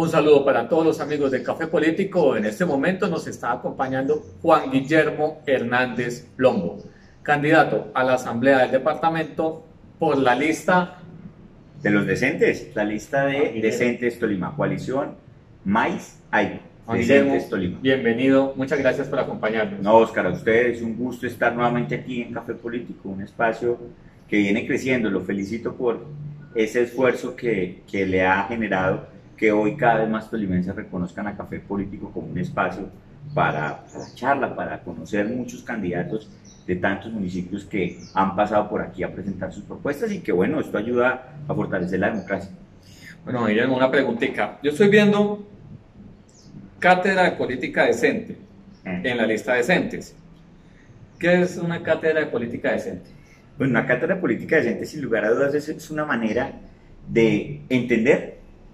Un saludo para todos los amigos de Café Político. En este momento nos está acompañando Juan Guillermo Hernández Lombo, candidato a la Asamblea del Departamento por la lista de los decentes, la lista de Decentes Tolima, coalición Mais hay. Juan Guillermo, Tolima. Bienvenido, muchas gracias por acompañarnos. No, Oscar, a ustedes un gusto estar nuevamente aquí en Café Político, un espacio que viene creciendo. Lo felicito por ese esfuerzo que le ha generado que hoy cada vez más tolimenses reconozcan a Café Político como un espacio para charla, para conocer muchos candidatos de tantos municipios que han pasado por aquí a presentar sus propuestas y que bueno, esto ayuda a fortalecer la democracia. Bueno, Guillermo, una preguntita. Yo estoy viendo cátedra de política decente en la lista de decentes. ¿Qué es una cátedra de política decente? Bueno, una cátedra de política decente, sin lugar a dudas, es una manera de entender,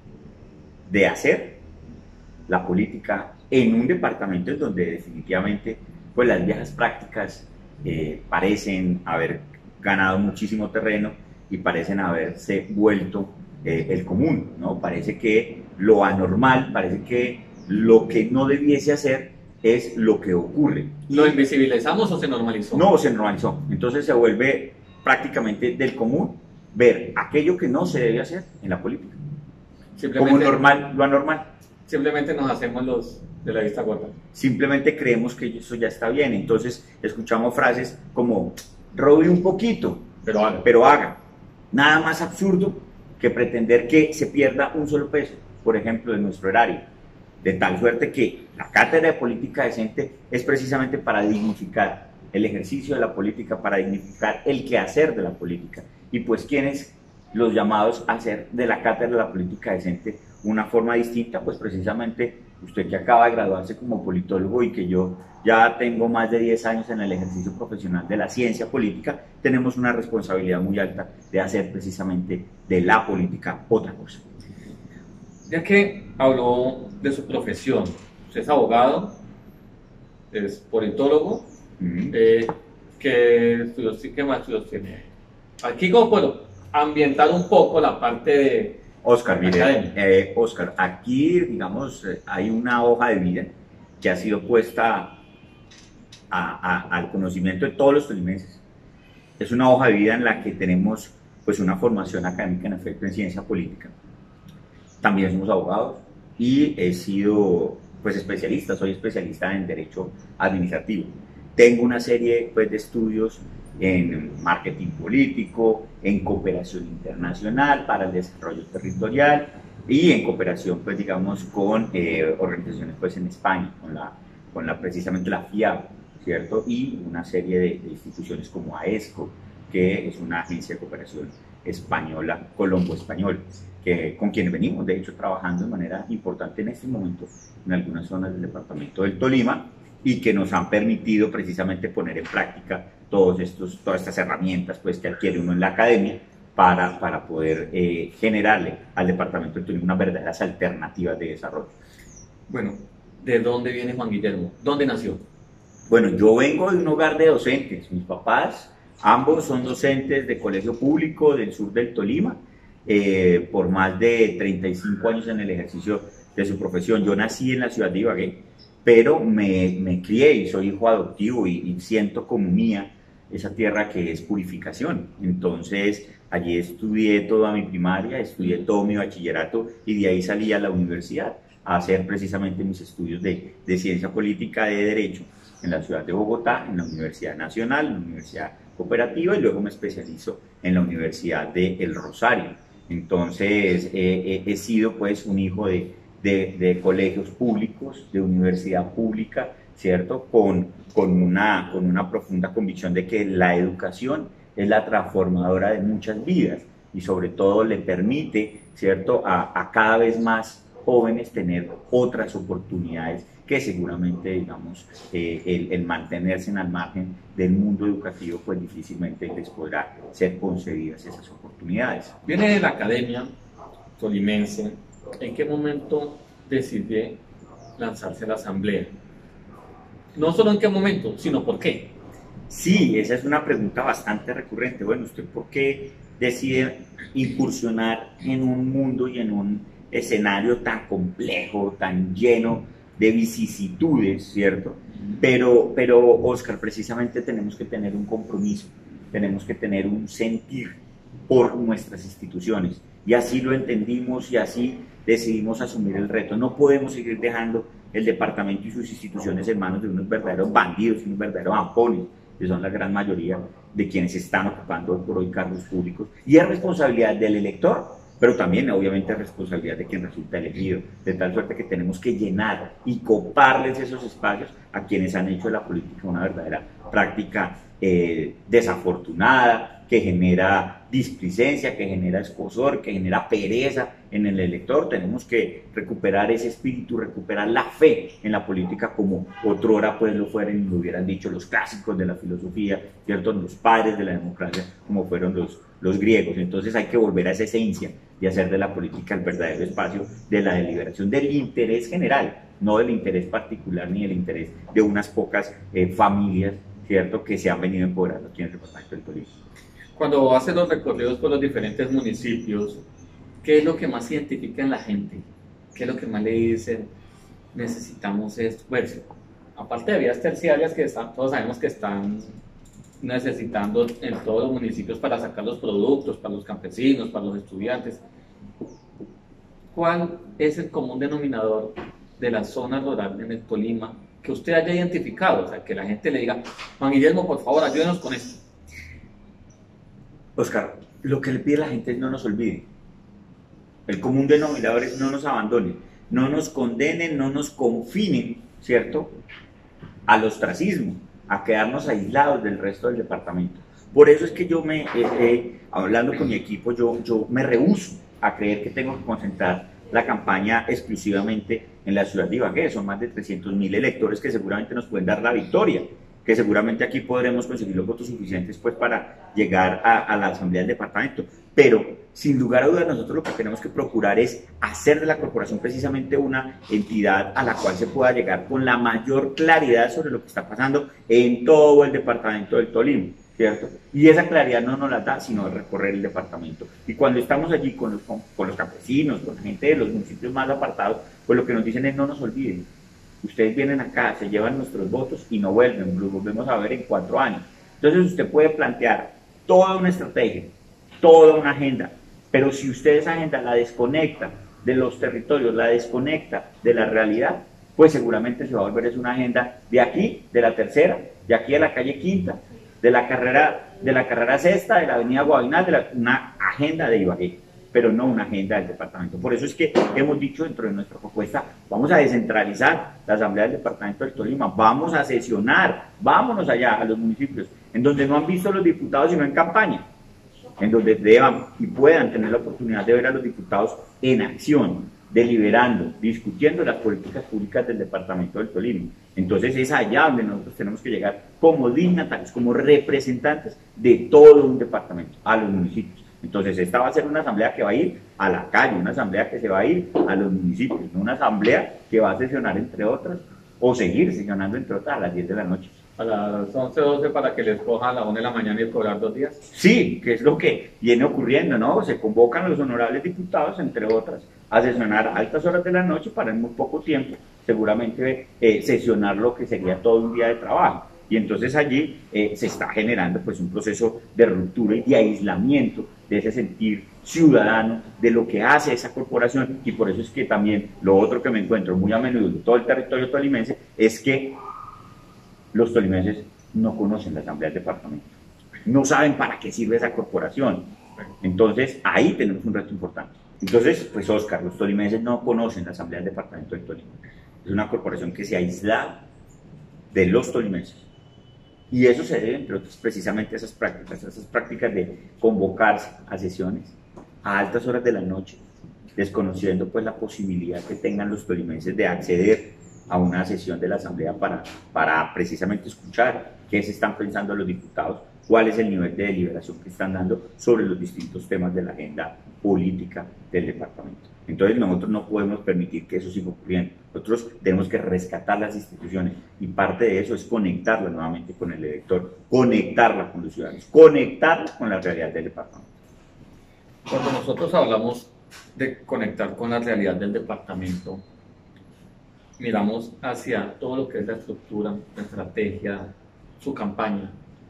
de hacer la política en un departamento en donde definitivamente pues las viejas prácticas parecen haber ganado muchísimo terreno y parecen haberse vuelto el común, ¿no? Parece que lo anormal, parece que lo que no debiese hacer es lo que ocurre. ¿Lo invisibilizamos o se normalizó? No, se normalizó. Entonces se vuelve prácticamente del común ver aquello que no se debe hacer en la política. Como normal, lo anormal. Simplemente nos hacemos los de la vista gorda. Simplemente creemos que eso ya está bien. Entonces escuchamos frases como robe un poquito, pero haga. Nada más absurdo que pretender que se pierda un solo peso, por ejemplo, de nuestro erario. De tal suerte que la cátedra de política decente es precisamente para dignificar el ejercicio de la política, para dignificar el quehacer de la política. Y pues quienes los llamados a hacer de la cátedra de la política decente una forma distinta, pues precisamente usted que acaba de graduarse como politólogo y que yo ya tengo más de 10 años en el ejercicio profesional de la ciencia política, tenemos una responsabilidad muy alta de hacer precisamente de la política otra cosa. Ya que habló de su profesión, usted es abogado, es politólogo, ¿qué más estudios tiene? Aquí como puedo ambientar un poco la parte de Oscar, mire, Oscar, aquí digamos hay una hoja de vida que ha sido puesta al conocimiento de todos los tolimenses. Es una hoja de vida en la que tenemos pues una formación académica en efecto en ciencia política. También somos abogados y he sido pues especialista, soy especialista en derecho administrativo. Tengo una serie pues de estudios en marketing político, en cooperación internacional para el desarrollo territorial y en cooperación pues digamos con organizaciones pues en España, con precisamente la FIAB, ¿cierto? Y una serie de instituciones como AESCO, que es una agencia de cooperación española, colombo-española, con quienes venimos de hecho trabajando de manera importante en este momento en algunas zonas del departamento del Tolima y que nos han permitido precisamente poner en práctica todas estas herramientas pues, que adquiere uno en la academia para poder generarle al departamento del Tolima unas verdaderas alternativas de desarrollo. Bueno, ¿de dónde viene Juan Guillermo? ¿Dónde nació? Bueno, yo vengo de un hogar de docentes. Mis papás, ambos son docentes de colegio público del sur del Tolima, por más de 35 años en el ejercicio de su profesión. Yo nací en la ciudad de Ibagué, pero me crié y soy hijo adoptivo y siento como mía esa tierra que es Purificación. Entonces allí estudié toda mi primaria, estudié todo mi bachillerato y de ahí salí a la universidad a hacer precisamente mis estudios de ciencia política de derecho en la ciudad de Bogotá, en la Universidad Nacional, en la Universidad Cooperativa y luego me especializo en la Universidad de El Rosario. Entonces he sido pues un hijo de colegios públicos, de universidad pública, ¿cierto? Con una profunda convicción de que la educación es la transformadora de muchas vidas y sobre todo le permite, ¿cierto?, a cada vez más jóvenes tener otras oportunidades que seguramente, digamos, el mantenerse al margen del mundo educativo, pues difícilmente les podrá ser concedidas esas oportunidades. Viene de la academia tolimense. ¿En qué momento decide lanzarse a la asamblea? No solo en qué momento, sino por qué. Sí, esa es una pregunta bastante recurrente. Bueno, ¿usted por qué decide incursionar en un mundo y en escenario tan complejo, tan lleno de vicisitudes, ¿cierto? Pero Oscar, precisamente tenemos que tener un compromiso, tenemos que tener un sentir por nuestras instituciones, y así lo entendimos y así decidimos asumir el reto. No podemos seguir dejando el departamento y sus instituciones en manos de unos verdaderos bandidos, unos verdaderos ampones, que son la gran mayoría de quienes están ocupando por hoy cargos públicos, y es responsabilidad del elector, pero también obviamente es responsabilidad de quien resulta elegido, de tal suerte que tenemos que llenar y coparles esos espacios a quienes han hecho de la política una verdadera práctica desafortunada, que genera displicencia, que genera escozor, que genera pereza en el elector. Tenemos que recuperar ese espíritu, recuperar la fe en la política como otrora pues lo fueron y lo hubieran dicho los clásicos de la filosofía, ¿cierto? Los padres de la democracia como fueron los griegos. Entonces hay que volver a esa esencia de hacer de la política el verdadero espacio de la deliberación, del interés general, no del interés particular ni del interés de unas pocas familias, ¿cierto?, que se han venido empoderando aquí en el departamento del Tolima. Cuando hace los recorridos por los diferentes municipios, ¿qué es lo que más identifica en la gente? ¿Qué es lo que más le dicen? Necesitamos esto. Pues, aparte de vías terciarias que todos sabemos que están necesitando en todos los municipios para sacar los productos, para los campesinos, para los estudiantes. ¿Cuál es el común denominador de la zona rural en el Tolima que usted haya identificado? O sea, que la gente le diga, Juan Guillermo, por favor, ayúdenos con esto. Oscar, lo que le pide la gente es no nos olvide. El común denominador es no nos abandonen, no nos condenen, no nos confinen, ¿cierto?, al ostracismo, a quedarnos aislados del resto del departamento. Por eso es que yo hablando con mi equipo, yo me rehúso a creer que tengo que concentrar la campaña exclusivamente en la ciudad de Ibagué. Son más de 300.000 electores que seguramente nos pueden dar la victoria, que seguramente aquí podremos conseguir los votos suficientes pues para llegar a la asamblea del departamento. Pero sin lugar a dudas nosotros lo que tenemos que procurar es hacer de la corporación precisamente una entidad a la cual se pueda llegar con la mayor claridad sobre lo que está pasando en todo el departamento del Tolima, ¿cierto? Y esa claridad no nos la da sino recorrer el departamento. Y cuando estamos allí con los campesinos, con la gente de los municipios más apartados, pues lo que nos dicen es no nos olviden. Ustedes vienen acá, se llevan nuestros votos y no vuelven, los volvemos a ver en 4 años. Entonces usted puede plantear toda una estrategia, toda una agenda, pero si usted esa agenda la desconecta de los territorios, la desconecta de la realidad, pues seguramente se va a volver es una agenda de aquí, de la tercera, de aquí a la calle Quinta, de la carrera sexta, de la avenida Guavinal, una agenda de Ibagué, pero no una agenda del departamento. Por eso es que hemos dicho dentro de nuestra propuesta, vamos a descentralizar la asamblea del departamento del Tolima, vamos a sesionar, vámonos allá a los municipios, en donde no han visto los diputados sino en campaña, en donde deban y puedan tener la oportunidad de ver a los diputados en acción, deliberando, discutiendo las políticas públicas del departamento del Tolima. Entonces es allá donde nosotros tenemos que llegar como dignatarios, como representantes de todo un departamento, a los municipios. Entonces esta va a ser una asamblea que va a ir a la calle, una asamblea que se va a ir a los municipios, no una asamblea que va a sesionar entre otras, o seguir sesionando entre otras a las 10 de la noche. A las 11 o 12 para que les coja a la 1 de la mañana y cobrar 2 días. Sí, que es lo que viene ocurriendo, ¿no? Se convocan los honorables diputados, entre otras, a sesionar a altas horas de la noche para en muy poco tiempo, seguramente sesionar lo que sería todo un día de trabajo. Y entonces allí se está generando pues un proceso de ruptura y de aislamiento de ese sentir ciudadano de lo que hace esa corporación. Y por eso es que también lo otro que me encuentro muy a menudo en todo el territorio tolimense es que los tolimenses no conocen la asamblea del departamento, no saben para qué sirve esa corporación. Entonces ahí tenemos un reto importante. Entonces, pues Oscar, los tolimenses no conocen la asamblea del departamento del Tolima. Es una corporación que se aísla de los tolimenses. Y eso se debe, entre otras, precisamente a esas prácticas de convocarse a sesiones a altas horas de la noche, desconociendo pues la posibilidad que tengan los tolimenses de acceder a una sesión de la asamblea para precisamente escuchar qué se están pensando los diputados, cuál es el nivel de deliberación que están dando sobre los distintos temas de la agenda política del departamento. Entonces nosotros no podemos permitir que eso siga ocurriendo. Nosotros tenemos que rescatar las instituciones y parte de eso es conectarla nuevamente con el elector, conectarla con los ciudadanos, conectarla con la realidad del departamento. Cuando nosotros hablamos de conectar con la realidad del departamento, miramos hacia todo lo que es la estructura, la estrategia, su campaña.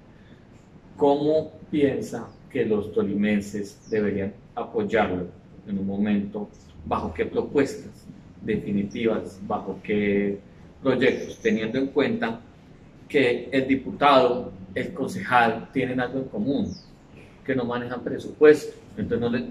¿Cómo piensa que los tolimenses deberían apoyarlo en un momento? ¿Bajo qué propuestas definitivas? ¿Bajo qué proyectos? Teniendo en cuenta que el diputado, el concejal tienen algo en común, que no manejan presupuesto, entonces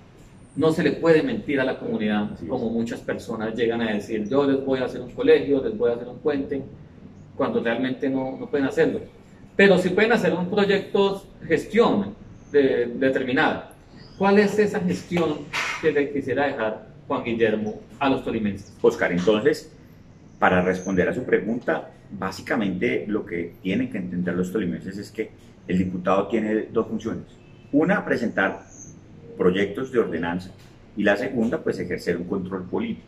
no se le puede mentir a la comunidad, como muchas personas llegan a decir, yo les voy a hacer un colegio, les voy a hacer un puente, cuando realmente no pueden hacerlo. Pero sí pueden hacer un proyecto, gestión determinada. ¿Cuál es esa gestión que le quisiera dejar Juan Guillermo a los tolimenses? Oscar, entonces, para responder a su pregunta, básicamente lo que tienen que entender los tolimenses es que el diputado tiene dos funciones. Una, presentar proyectos de ordenanza, y la segunda, pues ejercer un control político.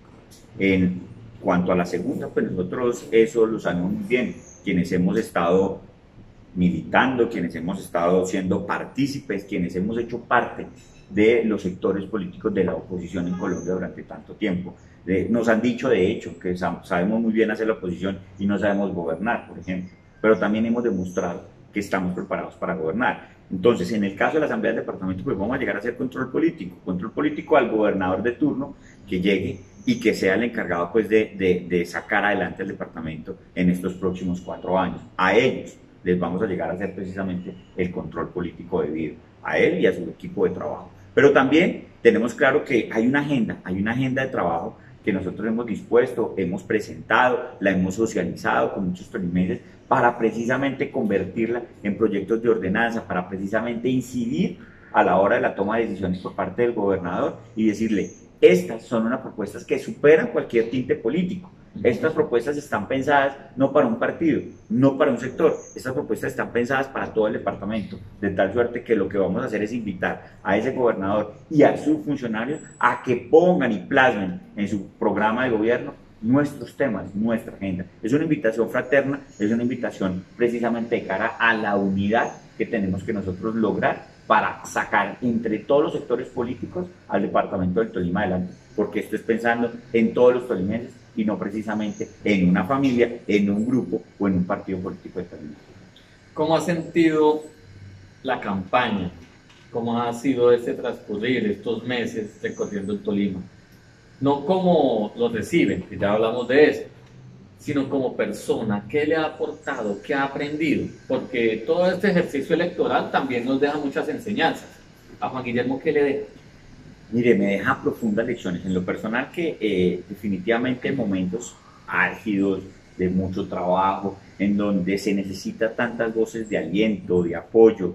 En cuanto a la segunda, pues nosotros eso lo sabemos muy bien, quienes hemos estado militando, quienes hemos estado siendo partícipes, quienes hemos hecho parte de los sectores políticos de la oposición en Colombia durante tanto tiempo. Nos han dicho, de hecho, que sabemos muy bien hacer la oposición y no sabemos gobernar, por ejemplo, pero también hemos demostrado que estamos preparados para gobernar. Entonces, en el caso de la Asamblea del Departamento, pues vamos a llegar a hacer control político al gobernador de turno que llegue y que sea el encargado pues de sacar adelante el departamento en estos próximos 4 años. A ellos les vamos a llegar a hacer precisamente el control político debido, a él y a su equipo de trabajo. Pero también tenemos claro que hay una agenda de trabajo que nosotros hemos dispuesto, hemos presentado, la hemos socializado con muchos tolimenses para precisamente convertirla en proyectos de ordenanza, para precisamente incidir a la hora de la toma de decisiones por parte del gobernador y decirle, estas son unas propuestas que superan cualquier tinte político. Estas propuestas están pensadas no para un partido, no para un sector, estas propuestas están pensadas para todo el departamento, de tal suerte que lo que vamos a hacer es invitar a ese gobernador y a sus funcionarios a que pongan y plasmen en su programa de gobierno nuestros temas, nuestra agenda. Es una invitación fraterna, es una invitación precisamente de cara a la unidad que tenemos que nosotros lograr para sacar entre todos los sectores políticos al departamento del Tolima adelante, porque esto es pensando en todos los tolimenses y no precisamente en una familia, en un grupo o en un partido político determinado. ¿Cómo ha sentido la campaña? ¿Cómo ha sido este transcurrir estos meses recorriendo el Tolima? No como lo reciben, que ya hablamos de eso, sino como persona, ¿qué le ha aportado? ¿Qué ha aprendido? Porque todo este ejercicio electoral también nos deja muchas enseñanzas. A Juan Guillermo, ¿qué le deja? Mire, me deja profundas lecciones. En lo personal que definitivamente en momentos álgidos, de mucho trabajo, en donde se necesita tantas voces de aliento, de apoyo,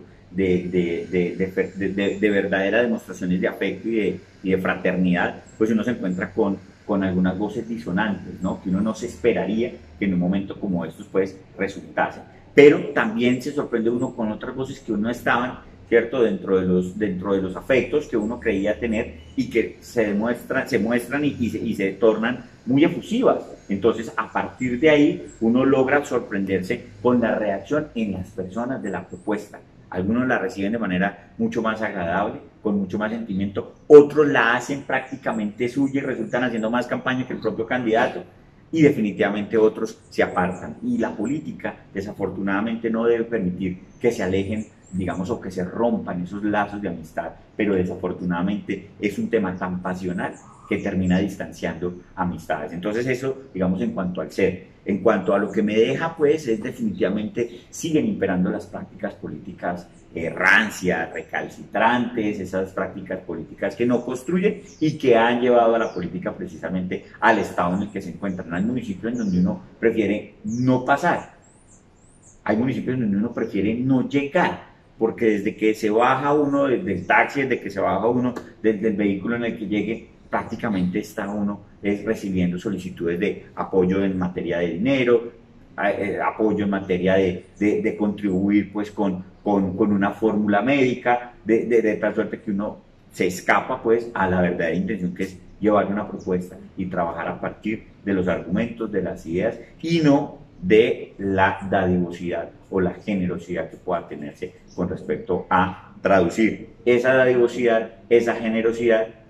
de verdaderas demostraciones de afecto y de fraternidad, pues uno se encuentra con algunas voces disonantes, ¿no? Que uno no se esperaría que en un momento como estos pues resultase. Pero también se sorprende uno con otras voces que uno estaban, ¿cierto? Dentro de los afectos que uno creía tener y que se muestran y se tornan muy efusivas. Entonces, a partir de ahí, uno logra sorprenderse con la reacción en las personas de la propuesta. Algunos la reciben de manera mucho más agradable, con mucho más sentimiento, otros la hacen prácticamente suya y resultan haciendo más campaña que el propio candidato, y definitivamente otros se apartan. Y la política, desafortunadamente, no debe permitir que se alejen, digamos, o que se rompan esos lazos de amistad, pero desafortunadamente es un tema tan pasional que termina distanciando amistades. Entonces eso, digamos, en cuanto al ser. En cuanto a lo que me deja, pues, es definitivamente siguen imperando las prácticas políticas rancias, recalcitrantes, esas prácticas políticas que no construyen y que han llevado a la política precisamente al estado en el que se encuentran. Hay municipios en donde uno prefiere no pasar, hay municipios en donde uno prefiere no llegar, porque desde que se baja uno del taxi, desde que se baja uno del vehículo en el que llegue, prácticamente está uno recibiendo solicitudes de apoyo en materia de dinero, apoyo en materia de contribuir pues con una fórmula médica, de tal suerte que uno se escapa pues a la verdadera intención, que es llevar una propuesta y trabajar a partir de los argumentos, de las ideas, y no de la dadivosidad o la generosidad que pueda tenerse con respecto a traducir esa dadivosidad, esa generosidad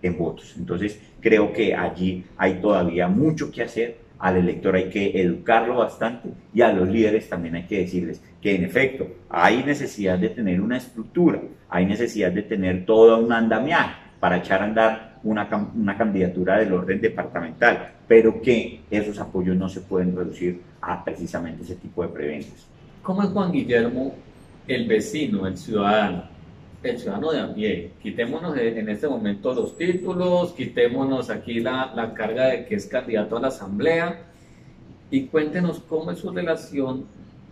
en votos. Entonces, creo que allí hay todavía mucho que hacer. Al elector hay que educarlo bastante y a los líderes también hay que decirles que en efecto hay necesidad de tener una estructura, hay necesidad de tener todo un andamiaje para echar a andar una candidatura del orden departamental, pero que esos apoyos no se pueden reducir a precisamente ese tipo de preventas. ¿Cómo es Juan Guillermo, el vecino, el ciudadano de a pie? Quitémonos en este momento los títulos, quitémonos aquí la carga de que es candidato a la asamblea y cuéntenos cómo es su relación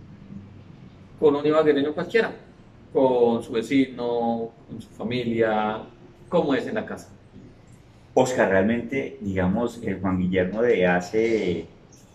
con un ibaguereño cualquiera, con su vecino, con su familia, cómo es en la casa. Oscar, realmente, digamos, el Juan Guillermo de hace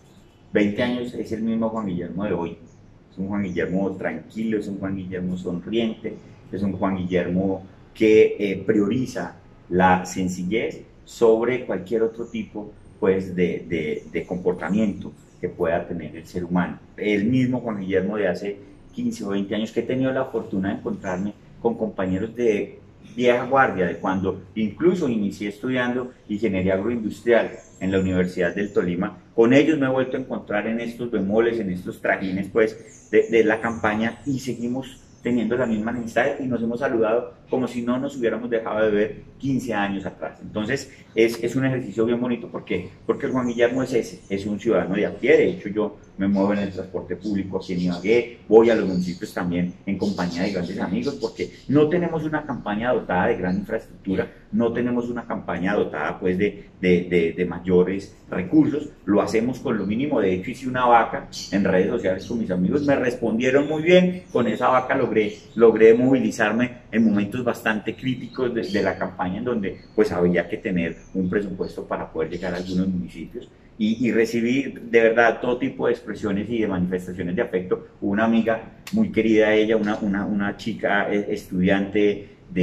20 años es el mismo Juan Guillermo de hoy. Es un Juan Guillermo tranquilo, es un Juan Guillermo sonriente, es un Juan Guillermo que prioriza la sencillez sobre cualquier otro tipo pues, de comportamiento que pueda tener el ser humano. El mismo Juan Guillermo de hace 15 o 20 años que he tenido la fortuna de encontrarme con compañeros de vieja guardia, de cuando incluso inicié estudiando ingeniería agroindustrial en la Universidad del Tolima. Con ellos me he vuelto a encontrar en estos bemoles, en estos trajines pues de la campaña y seguimos teniendo la misma amistad y nos hemos saludado como si no nos hubiéramos dejado de ver 15 años atrás. Entonces es un ejercicio bien bonito porque el Juan Guillermo es ese, es un ciudadano de a pie. De hecho yo me muevo en el transporte público aquí en Ibagué, voy a los municipios también en compañía de grandes amigos porque no tenemos una campaña dotada de gran infraestructura, no tenemos una campaña dotada pues de mayores recursos, lo hacemos con lo mínimo. De hecho hice una vaca en redes sociales con mis amigos, me respondieron muy bien, con esa vaca logré movilizarme en momentos bastante críticos de la campaña en donde pues había que tener un presupuesto para poder llegar a algunos municipios y recibí de verdad todo tipo de expresiones y de manifestaciones de afecto. Una amiga muy querida, ella, una chica estudiante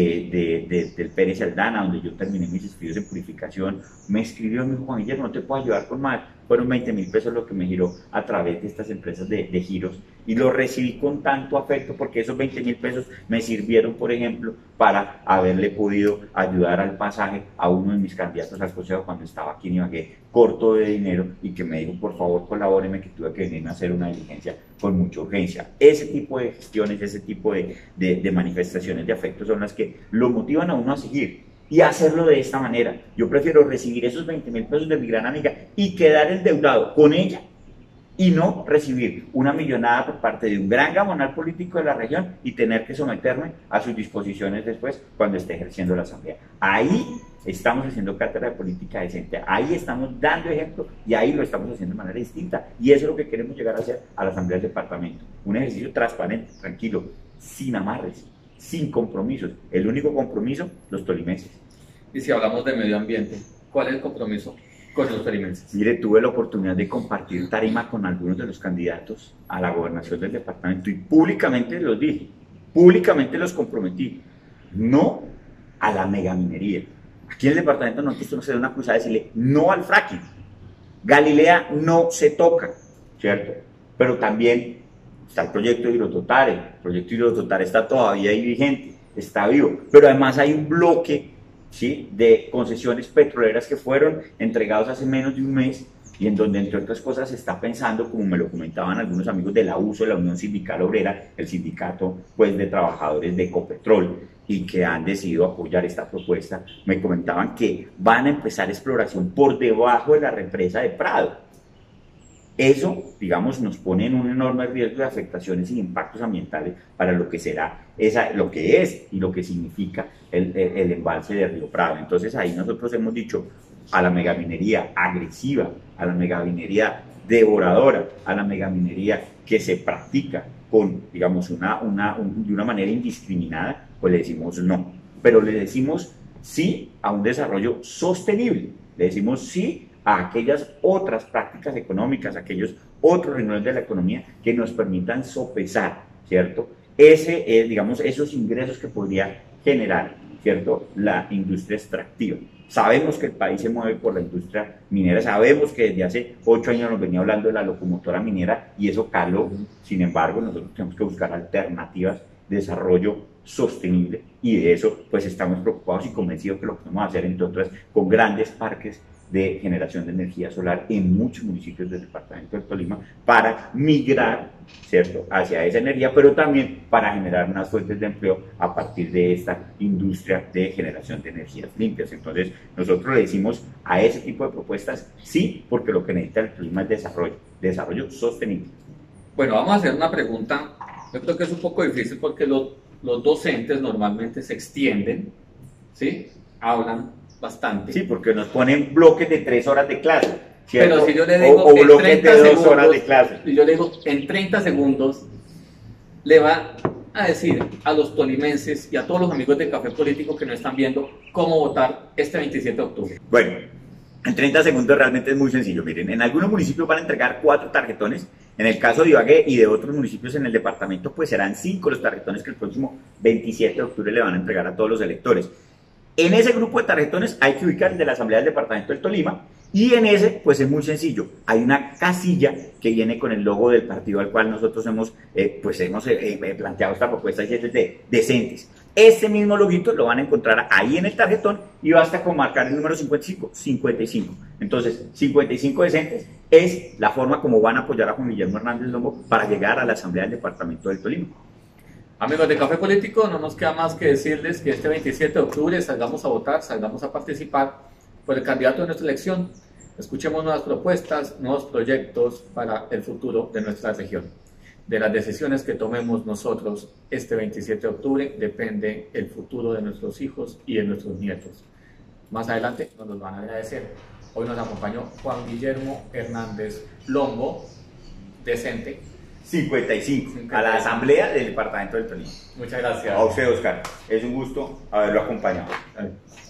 del Pérez Aldana, donde yo terminé mis estudios en purificación, me escribió y me dijo: Juan Guillermo, no te puedo ayudar con más. Fueron 20.000 pesos lo que me giró a través de estas empresas de giros y lo recibí con tanto afecto porque esos 20.000 pesos me sirvieron, por ejemplo, para haberle podido ayudar al pasaje a uno de mis candidatos al consejo cuando estaba aquí en Ibagué, corto de dinero, y que me dijo: por favor colabóreme, que tuve que venir a hacer una diligencia con mucha urgencia. Ese tipo de gestiones, ese tipo de manifestaciones de afecto son las que lo motivan a uno a seguir y hacerlo de esta manera. Yo prefiero recibir esos 20.000 pesos de mi gran amiga y quedar endeudado con ella y no recibir una millonada por parte de un gran gamonal político de la región y tener que someterme a sus disposiciones después cuando esté ejerciendo la asamblea. Ahí estamos haciendo cátedra de política decente, ahí estamos dando ejemplo y ahí lo estamos haciendo de manera distinta, y eso es lo que queremos llegar a hacer a la asamblea del departamento. Un ejercicio transparente, tranquilo, sin amarres, sin compromisos. El único compromiso, los tolimenses. Y si hablamos de medio ambiente, ¿cuál es el compromiso con los tolimenses? Mire, tuve la oportunidad de compartir tarima con algunos de los candidatos a la gobernación del departamento y públicamente los dije, públicamente los comprometí: no a la megaminería. Aquí en el departamento nosotros tenemos que hacer una cruzada de decirle no al fracking. Galilea no se toca, ¿cierto? Pero también está el proyecto Hidrototare. El proyecto Hidrototare está todavía ahí vigente, está vivo, pero además hay un bloque, ¿sí?, de concesiones petroleras que fueron entregados hace menos de un mes y en donde, entre otras cosas, se está pensando, como me lo comentaban algunos amigos de la USO, la Unión Sindical Obrera, el sindicato pues, de trabajadores de Ecopetrol, y que han decidido apoyar esta propuesta. Me comentaban que van a empezar exploración por debajo de la represa de Prado. Eso, digamos, nos pone en un enorme riesgo de afectaciones y impactos ambientales para lo que será lo que es y lo que significa el embalse de Río Prado. Entonces ahí nosotros hemos dicho a la megaminería agresiva, a la megaminería devoradora, a la megaminería que se practica con, digamos, de una manera indiscriminada, pues le decimos no. Pero le decimos sí a un desarrollo sostenible, le decimos sí a aquellas otras prácticas económicas, aquellos otros renglones de la economía que nos permitan sopesar, ¿cierto? Digamos, esos ingresos que podría generar, ¿cierto?, la industria extractiva. Sabemos que el país se mueve por la industria minera, sabemos que desde hace 8 años nos venía hablando de la locomotora minera y eso caló. Sin embargo, nosotros tenemos que buscar alternativas desarrollo sostenible, y de eso pues estamos preocupados y convencidos que lo podemos hacer, entre otras, con grandes parques de generación de energía solar en muchos municipios del departamento del Tolima, para migrar, ¿cierto?, hacia esa energía, pero también para generar unas fuentes de empleo a partir de esta industria de generación de energías limpias. Entonces, nosotros le decimos a ese tipo de propuestas sí, porque lo que necesita el Tolima es desarrollo sostenible. Bueno, vamos a hacer una pregunta. Yo creo que es un poco difícil porque los docentes normalmente se extienden, ¿sí? Hablan bastante. Sí, porque nos ponen bloques de 3 horas de clase, ¿cierto? Pero si yo le digo o en bloques 30 de 2 segundos, horas de clase. y yo le digo en 30 segundos, le va a decir a los tolimenses y a todos los amigos de Café Político que nos están viendo cómo votar este 27 de octubre. Bueno, en 30 segundos realmente es muy sencillo. Miren, en algunos municipios van a entregar 4 tarjetones. En el caso de Ibagué y de otros municipios en el departamento, pues serán 5 los tarjetones que el próximo 27 de octubre le van a entregar a todos los electores. En ese grupo de tarjetones hay que ubicar el de la Asamblea del Departamento del Tolima, y en ese, pues es muy sencillo, hay una casilla que viene con el logo del partido al cual nosotros hemos planteado esta propuesta, y es de Decentes. Este mismo loguito lo van a encontrar ahí en el tarjetón, y basta con marcar el número 55. Entonces, 55 Decentes es la forma como van a apoyar a Juan Guillermo Hernández Lombo para llegar a la Asamblea del Departamento del Tolima. Amigos de Café Político, no nos queda más que decirles que este 27 de octubre salgamos a votar, salgamos a participar por el candidato de nuestra elección. Escuchemos nuevas propuestas, nuevos proyectos para el futuro de nuestra región. De las decisiones que tomemos nosotros este 27 de octubre depende el futuro de nuestros hijos y de nuestros nietos. Más adelante nos los van a agradecer. Hoy nos acompañó Juan Guillermo Hernández Lombo, Decente. 55, a la Asamblea del Departamento del Tolima. Muchas gracias. A usted, Oscar. Es un gusto haberlo acompañado.